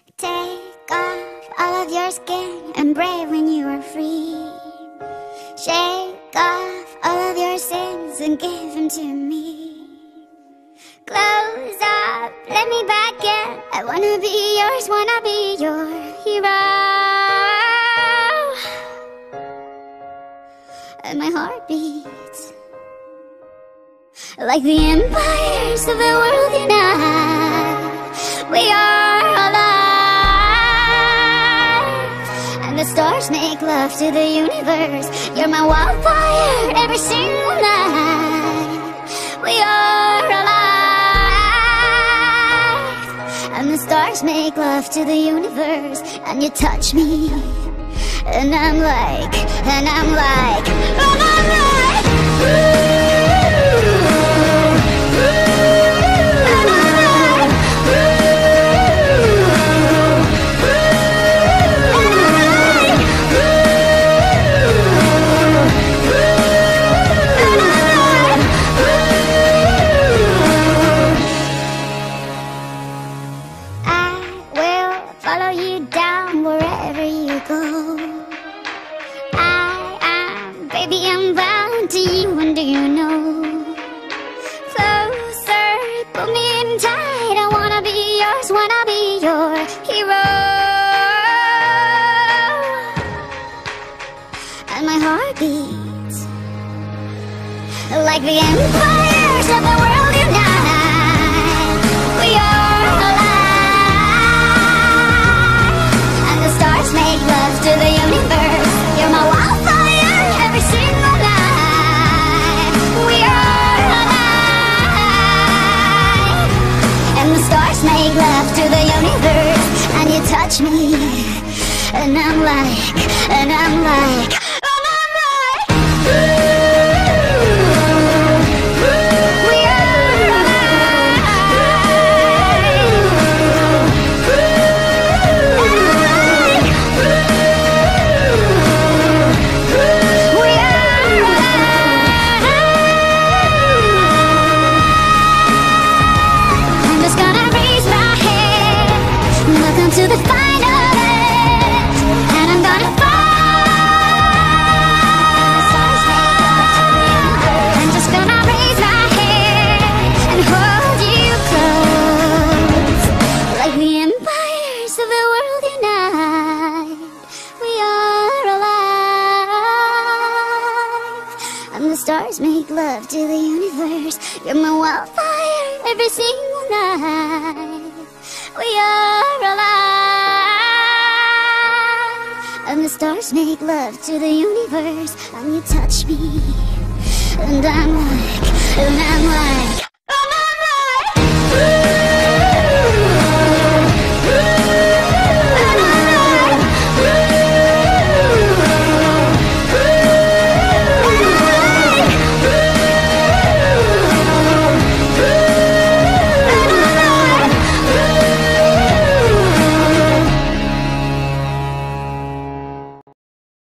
Take off all of your skin and brave when you are free. Shake off all of your sins and give them to me. Close up, let me back in. I wanna be yours, wanna be your hero. And my heart beats like the empires of the world unite. We are alive, and the stars make love to the universe. You're my wildfire every single night. We are alive, and the stars make love to the universe. And you touch me, and I'm like, ooh. Follow you down wherever you go. Baby, I'm bound to you, and do you know? Closer, pull me in tight. I wanna be yours, wanna be your hero. And my heart beats like the empires of the world unite. We are alive, and the stars make love to the universe. You're my wildfire every single night. We are alive, and the stars make love to the universe. And you touch me, and I'm like, ooh. To the final end, and I'm gonna fall. I'm just gonna raise my hand and hold you close, like the empires of the world unite. We are alive, and the stars make love to the universe. You're my wildfire every single night. We are alive, and the stars make love to the universe. And you touch me, and I'm like